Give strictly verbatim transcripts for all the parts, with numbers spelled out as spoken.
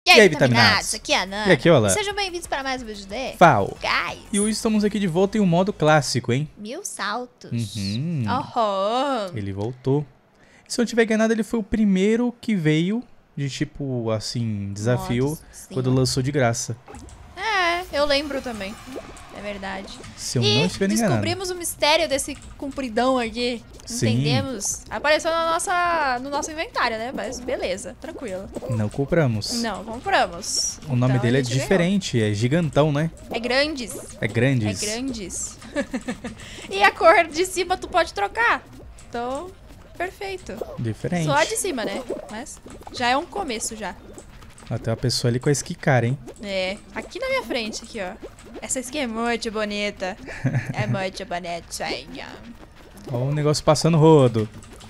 E aí, e aí vitaminados? Aqui é a Nana. E aqui, olá. Sejam bem-vindos para mais um vídeo de Fal. Guys. E hoje estamos aqui de volta em um modo clássico, hein? Mil saltos. Uhum. Uhum. Ele voltou. E se eu não tiver enganado, ele foi o primeiro que veio de tipo, assim, desafio Modos, quando lançou de graça. É, eu lembro também. É verdade. Se eu e não estiver enganado. descobrimos o mistério desse compridão aqui. Sim. Entendemos? Apareceu na nossa, no nosso inventário, né? Mas beleza, tranquilo. Não compramos. Não, compramos. O nome Então, dele a é gente diferente, é gigantão, né? ganhou. É grandes. É grandes. É grandes. E a cor de cima tu pode trocar. Então, perfeito. Diferente. Só a de cima, né? Mas já é um começo já. Até uma pessoa ali com a skin cara, hein? É, aqui na minha frente, aqui, ó. Essa skin é muito bonita. É muito bonitinha. Olha o negócio passando rodo.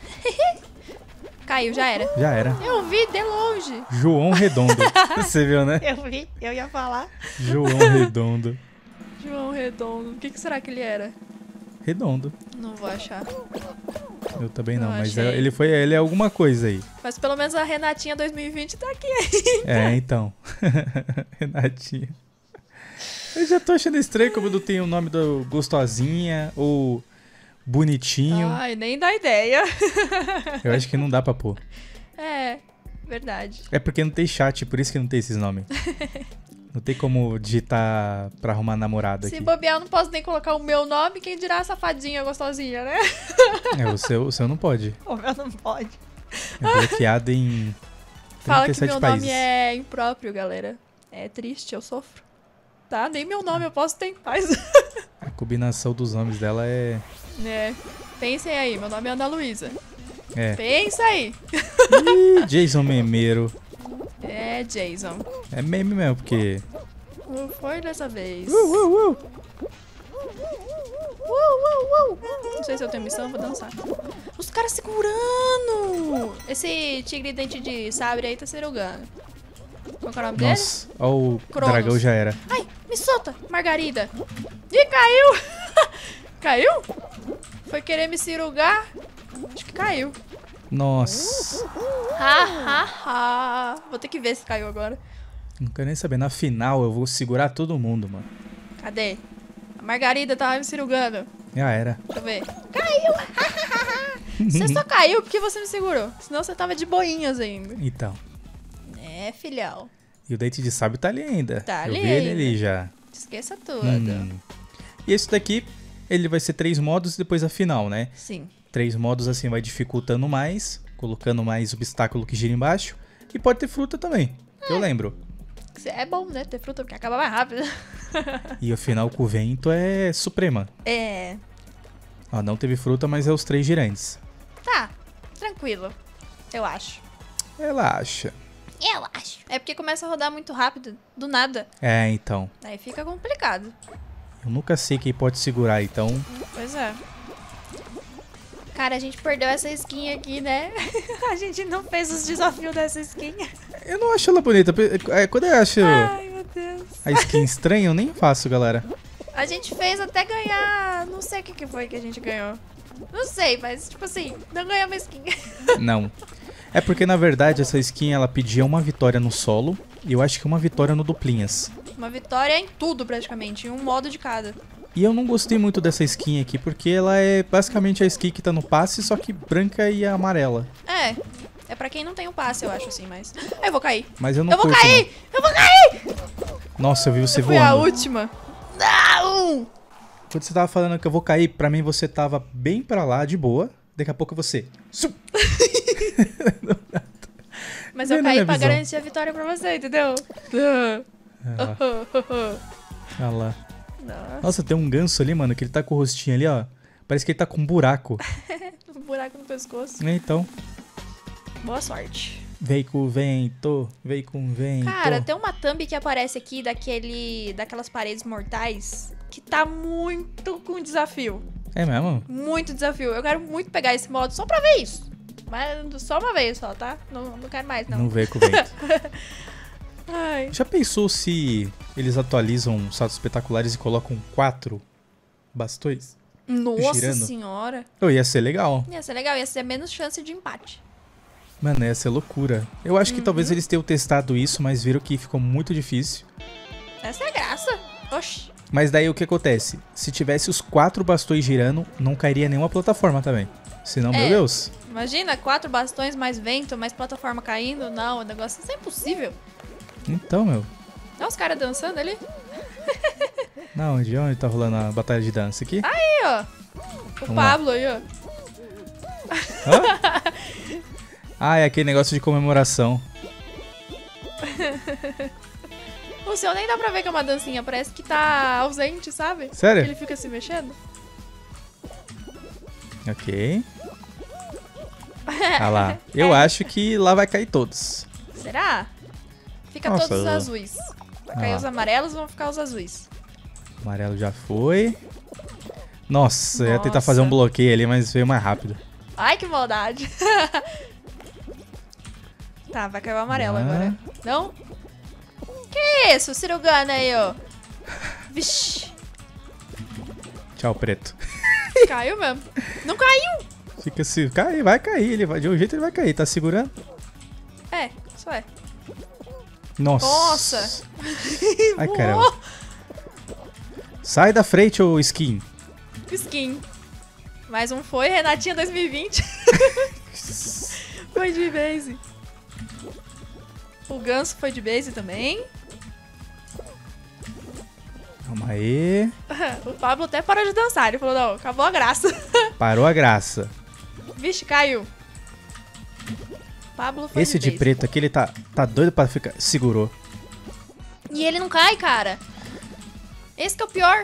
Caiu, já era. Já era. Eu vi de longe. João Redondo. Você viu, né? Eu vi, eu ia falar. João Redondo. João Redondo. O que, que será que ele era? Redondo. Não vou achar. Eu também não, Não mas achei. é- ele foi ele é alguma coisa aí. Mas pelo menos a Renatinha dois mil e vinte tá aqui. É, então. Renatinha. Eu já tô achando estranho como não tem o nome do Gostosinha ou Bonitinho. Ai, nem dá ideia. Eu acho que não dá pra pôr. É, verdade. É porque não tem chat, por isso que não tem esses nomes. Não tem como digitar pra arrumar namorada Se aqui. bobear, eu não posso nem colocar o meu nome, quem dirá a safadinha gostosinha, né? É, o seu, o seu não pode. O meu não pode. É bloqueado em Fala que trinta e sete meu países. nome é impróprio, galera. É triste, eu sofro. Tá? Nem meu nome eu posso ter em paz. A combinação dos nomes dela é... É. Pensem aí, meu nome é Ana Luísa. É. Pensa aí. Ih, Jason Memeiro. É, Jason. É meme mesmo, porque... Não foi dessa vez. Uh, uh, uh. Uh, uh, uh. Não sei se eu tenho missão, vou dançar. Os caras segurando! Esse tigre dente de sabre aí tá serugando. Qual que é o nome dele? Nossa, ó, o Cronos. dragão já era. Ai, me solta, Margarida. Ih, caiu! Caiu? Foi querer me cirugar? Acho que caiu. Nossa, Ha, ha, ha. Vou ter que ver se caiu agora. não quero nem saber. Na final eu vou segurar todo mundo, mano. Cadê? A Margarida tava me cirugando. Já era. Deixa eu ver. Caiu! Você só caiu porque você me segurou. Senão você tava de boinhas ainda. Então. É, filhão. E o dente de sábio tá ali ainda. Tá eu ali vi ele ainda. ali já. Esqueça tudo. Hum. E esse daqui, ele vai ser três modos e depois a final, né? Sim. Três modos assim vai dificultando mais, colocando mais obstáculo que gira embaixo. E pode ter fruta também, que eu lembro. É bom, né? Ter fruta porque acaba mais rápido. E o final com o vento é suprema. É. Ó, não teve fruta, mas é os três girantes. Tá. Tranquilo. Eu acho. Relaxa. Eu acho. É porque começa a rodar muito rápido, do nada. É, então. Aí fica complicado. Eu nunca sei quem pode segurar, então... Pois é. Cara, a gente perdeu essa skin aqui, né? A gente não fez os desafios dessa skin. Eu não acho ela bonita. É, quando eu acho Ai, meu Deus. a skin estranha, eu nem faço, galera. A gente fez até ganhar... Não sei o que, que foi que a gente ganhou. Não sei, mas tipo assim, não ganhamos a skin. Não. É porque, na verdade, essa skin, ela pedia uma vitória no solo. E eu acho que uma vitória no duplinhas. Uma vitória em tudo, praticamente. Em um modo de cada. E eu não gostei muito dessa skin aqui, porque ela é basicamente a skin que tá no passe, só que branca e amarela. É. É pra quem não tem um passe, eu acho assim, mas... Ah, eu vou cair. Mas eu não Eu vou curto, cair! Eu vou cair! não. Nossa, eu vi você Foi a voando. última. Não! Quando você tava falando que eu vou cair, pra mim você tava bem pra lá, de boa. Daqui a pouco você... Sum! Mas eu Vem na caí minha pra visão. garantir a vitória pra você, entendeu? Ah, olha lá. Nossa, Nossa, tem um ganso ali, mano, que ele tá com o rostinho ali, ó. Parece que ele tá com um buraco. um buraco no pescoço. É, então, Boa sorte. vem com o vento, vem com o vento. Cara, tem uma thumb que aparece aqui daquele, daquelas paredes mortais que tá muito com desafio. É mesmo? Muito desafio. Eu quero muito pegar esse modo só pra ver isso. Mas só uma vez só, tá? Não, não quero mais, não. Não vem com o vento. Ai. Já pensou se eles atualizam saltos espetaculares e colocam quatro bastões? Nossa girando? senhora. Oh, ia ser legal. Ia ser legal, ia ser menos chance de empate. Mano, essa é loucura. Eu acho que Uhum. talvez eles tenham testado isso, mas viram que ficou muito difícil. Essa é a graça. Oxi. Mas daí o que acontece? Se tivesse os quatro bastões girando, não cairia nenhuma plataforma também. Senão, É. meu Deus. Imagina, quatro bastões, mais vento, mais plataforma caindo. Não, o negócio isso é impossível. Então, meu. Olha os caras dançando ali. Não, de onde tá rolando a batalha de dança aqui? Aí, ó. O Vamos lá. Pablo aí, ó. Hã? Ah, é aquele negócio de comemoração. O seu nem dá pra ver que é uma dancinha. Parece que tá ausente, sabe? Sério? Ele fica se mexendo. Ok. Ah lá. Eu acho que lá vai cair todos. Será? Fica Nossa, todos os eu- azuis. Vai cair Ah. os amarelos, vão ficar os azuis. O amarelo já foi. Nossa, eu ia tentar Nossa. fazer um bloqueio ali, mas veio mais rápido. Ai, que maldade. Tá, vai cair o amarelo Ah. agora. Não? Que isso, o Cirugana aí, ó. Vixe, Tchau, preto. caiu mesmo. Não caiu? Fica assim, cai, vai cair, ele vai, de um jeito ele vai cair, tá segurando? É, isso é. Nossa. Nossa. Ai, Voou. caramba. Sai da frente, ô skin. Skin. Mais um foi, Renatinha dois mil e vinte. Foi de base. O Ganso foi de base também. Calma aí. O Pablo até parou de dançar. Ele falou, não, acabou a graça. Parou a graça. Vixe, caiu. Pablo foi Esse de base. preto aqui, ele tá, tá doido pra ficar... Segurou. E ele não cai, cara. Esse que é o pior.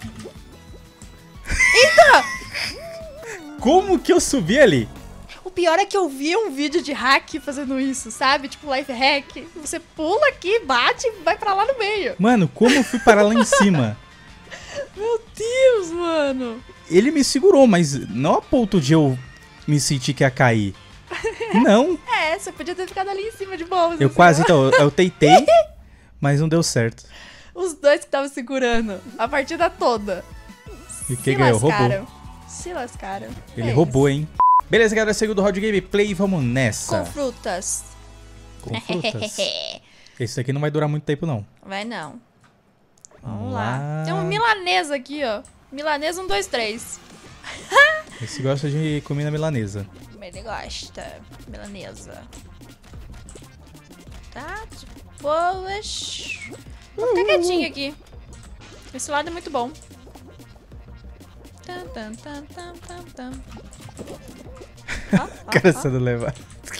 Como que eu subi ali? O pior é que eu vi um vídeo de hack fazendo isso, sabe? Tipo life hack. Você pula aqui, bate e vai pra lá no meio. Mano, como eu fui parar lá em cima? Meu Deus, mano. Ele me segurou, mas não a ponto de eu me sentir que ia cair. Não. É, você podia ter ficado ali em cima de boa. Eu assim, quase, ó. então, eu, eu tentei, mas não deu certo. Os dois que estavam segurando a partida toda. E quem Se ganhou? Roubou. lascaram. Se lascaram. Ele É roubou, isso. hein? Beleza, galera, segundo round gameplay, vamos nessa. Com frutas. Com frutas. Esse daqui não vai durar muito tempo, não. Vai não. Vamos Vamos lá. lá. Tem um milanesa aqui, ó. Milanesa um, dois, três. Esse gosta de comida milanesa. Ele gosta. Milanesa. Tá, de boas. Vou ficar quietinho aqui. Esse lado é muito bom. Tan, tan, tan, tan, tan, tan. Ó, ó, O cara ó. sendo levado.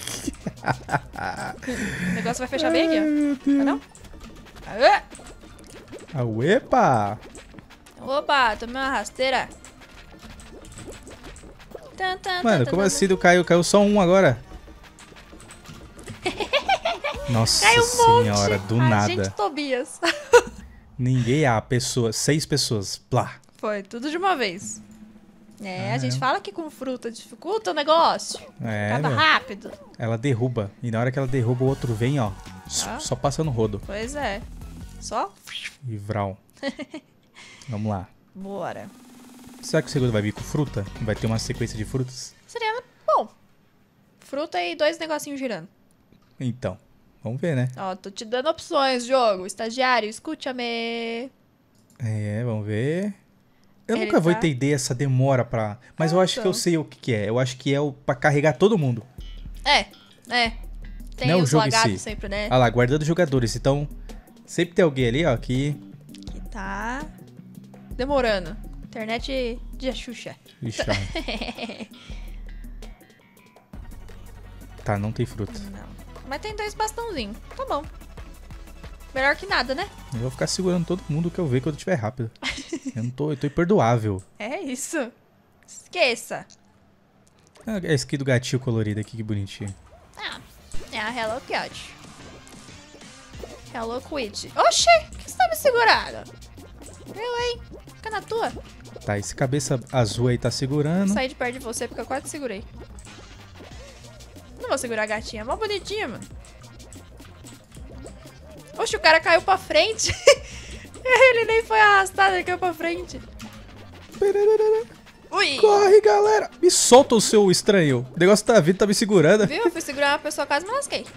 O negócio vai fechar bem aqui, ó. Meu Vai Deus. não? Aê! Ah, uepa! Opa, tomei uma rasteira. Tan, tan, Mano, tan, como tan, assim do caiu? Caiu só um agora. Nossa Caiu um monte. senhora, do Ai, nada. Gente, Tobias. Ninguém, ah, pessoa, seis pessoas, plá. Foi, tudo de uma vez. É, Ah, a gente é. fala que com fruta dificulta o negócio. É, Acaba meu. rápido. Ela derruba. E na hora que ela derruba, o outro vem, ó. Ah. Só passa no rodo. Pois é. Só? E vral. Vamos lá. Bora. Será que o segundo vai vir com fruta? Vai ter uma sequência de frutas? Seria bom. Fruta e dois negocinhos girando. Então, vamos ver, né? Ó, tô te dando opções, jogo. Estagiário, escute-me. É, vamos ver. Eu Ele nunca vou tá- entender essa demora pra... Mas eu Ah, acho que então. eu sei o que que é. Eu acho que é o pra carregar todo mundo. É, é. Tem Não é o os jogo em lagados si. sempre, né? Ah lá, guardando jogadores. Então, sempre tem alguém ali, ó, que... Que tá demorando. Internet de Xuxa. Ixi, ó. Tá, não tem fruta. Não. Mas tem dois bastãozinhos. Tá bom. Melhor que nada, né? Eu vou ficar segurando todo mundo que eu ver quando tiver rápido. Eu não tô... Eu tô imperdoável. É isso. Esqueça. Ah, esse aqui do gatinho colorido aqui, que bonitinho. Ah, é a Hello Kitty. Hello Kitty. Oxi, por que você tá me segurando? Eu, hein? Fica na tua. Tá, esse cabeça azul aí tá segurando. Saí de perto de você porque eu quase segurei. Não vou segurar a gatinha. É mó bonitinha, mano. Oxe, o cara caiu pra frente. Ele nem foi arrastado, ele caiu pra frente. Ui! Corre, galera! Me solta o seu estranho. O negócio tá vindo, tá me segurando. Viu? Eu fui segurar uma pessoa, quase me lasquei.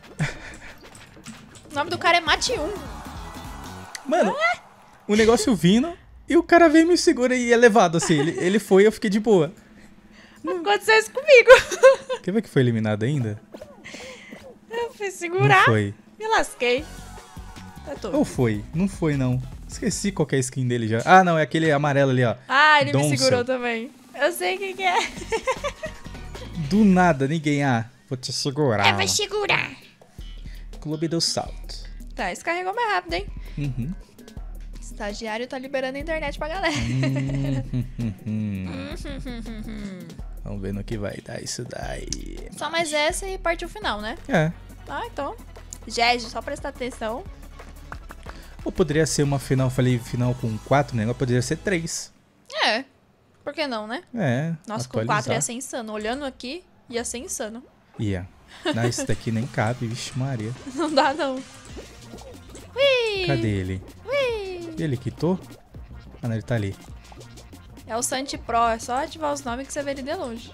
O nome do cara é Mate um. Mano, ah? o negócio vindo e o cara veio e me segura e é levado assim. Ele, ele foi e eu fiquei de boa. Aconteceu isso comigo. Quer ver que foi eliminado ainda? Eu fui segurar. Não foi. Me lasquei. É tudo. Ou foi? Não foi, não. Esqueci qual que é a skin dele já. Ah, não, é aquele amarelo ali, ó. Ah, ele Donson. me segurou também. Eu sei quem que é. Do nada, ninguém. Ah, vou te segurar. É, vai segurar. Clube do Salto. Tá, isso carregou mais rápido, hein? Uhum. Estagiário tá liberando a internet pra galera. Hum, hum, hum, hum. Vamos ver no que vai dar isso daí. Só mais essa e partiu o final, né? É. Ah, então. Gege, só prestar atenção. Ou poderia ser uma final, falei final com quatro, né? Ou poderia ser três. É. Por que não, né? É. Nossa, atualizar. com quatro ia ser insano. Olhando aqui, ia ser insano. Ia. Não, esse daqui nem cabe, vixe Maria. Não dá, não. Ui! Cadê ele? Ui! Ele quitou? Ah, não, ele tá ali. É o Santi Pro, é só ativar os nomes que você vê ele de longe.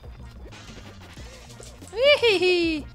Ui!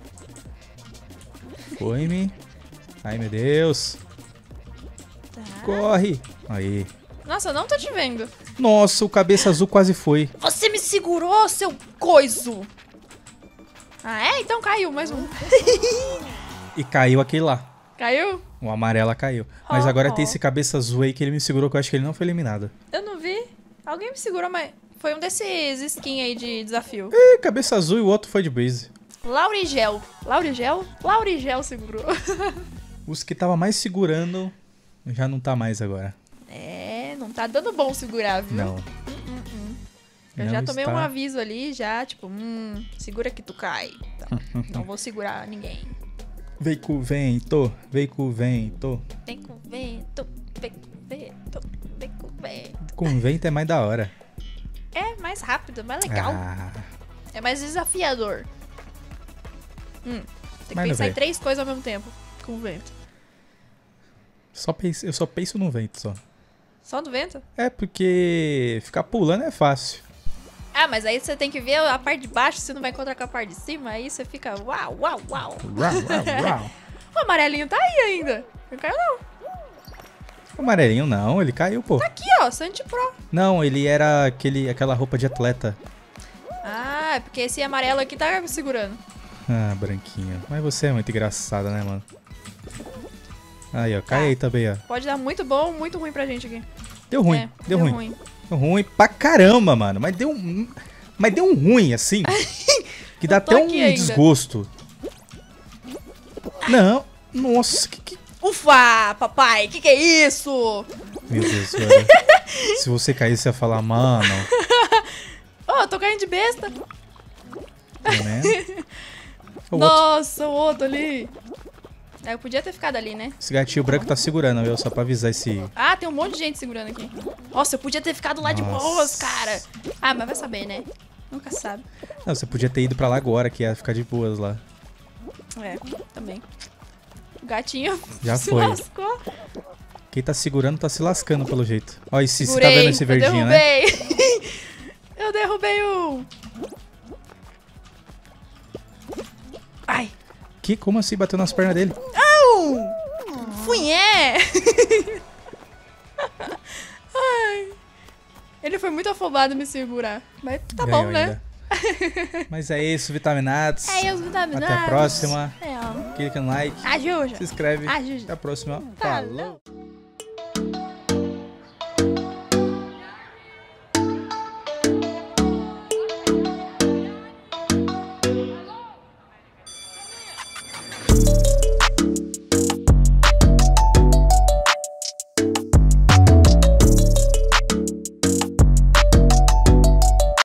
Foi-me. Ai, meu Deus. Tá. Corre. Aí. Nossa, eu não tô te vendo. Nossa, o cabeça azul quase foi. Você me segurou, seu coiso! Ah, é? Então caiu, mais um. E caiu aquele lá. Caiu? O amarela caiu. Mas Oh, agora oh. tem esse cabeça azul aí que ele me segurou, que eu acho que ele não foi eliminado. Eu não vi. Alguém me segurou, mas foi um desses skin aí de desafio. Ih, cabeça azul e o outro foi de base. Laurigel. Laurigel? Laurigel segurou. Os que tava mais segurando já não tá mais agora. É, não tá dando bom segurar, viu? Não. Hum, hum, hum. Eu Não já tomei está. um aviso ali, já, tipo, hum, segura que tu cai. Então, não vou segurar ninguém. Vem com o vento, vem com o vento. Vem com vento, vem com vento, vem com vento. Com vento é mais da hora. É mais rápido, mais legal. Ah, É mais desafiador. Hum, tem que Mas não pensar em vai. três coisas ao mesmo tempo com o vento. só penso, eu só penso no vento só. Só do vento? É porque ficar pulando é fácil. Ah, mas aí você tem que ver a parte de baixo, você não vai encontrar com a parte de cima, aí você fica uau, uau, uau. Rau, rau, rau. O amarelinho tá aí ainda. Não caiu não. O amarelinho não, ele caiu, pô. Tá aqui, ó, Santi Pro. Não, ele era aquele, aquela roupa de atleta. Ah, é porque esse amarelo aqui tá me segurando. Ah, branquinho. Mas você é muito engraçada, né, mano? Aí, ó, cai Tá. aí também, ó. Pode dar muito bom ou muito ruim pra gente aqui. Deu ruim, É, deu, ruim. Deu ruim pra caramba, mano. Mas deu um, mas deu um ruim, assim, que dá Eu tô até um aqui ainda. desgosto. Não, nossa, que, que... Ufa, papai, que que é isso? Meu Deus, velho. Se você cair, você ia falar, mano, Oh, eu tô caindo de besta. né? O outro, Nossa, o outro ali. É, eu podia ter ficado ali, né? esse gatinho branco tá segurando, viu? Só pra avisar esse... Ah, tem um monte de gente segurando aqui. Nossa, eu podia ter ficado lá de Nossa. boas, cara. Ah, mas vai saber, né? Nunca sabe. Não, você podia ter ido pra lá agora, que ia ficar de boas lá. É, também. O gatinho Já se foi. lascou. Quem tá segurando tá se lascando, pelo jeito. Ó, e se você tá Segurei, vendo esse verdinho, eu né? derrubei. Eu derrubei um. Ai. Que? Como assim bateu nas pernas dele? Au! Funhé! Ai. Ele foi muito afobado em me segurar. Mas tá Ganhou bom, né? ainda. Mas é isso, vitaminados. É, os vitaminados. Até a próxima. É, ó. Clica no like, A Juja. se inscreve. A Juja. Até a próxima. Falou. Falou.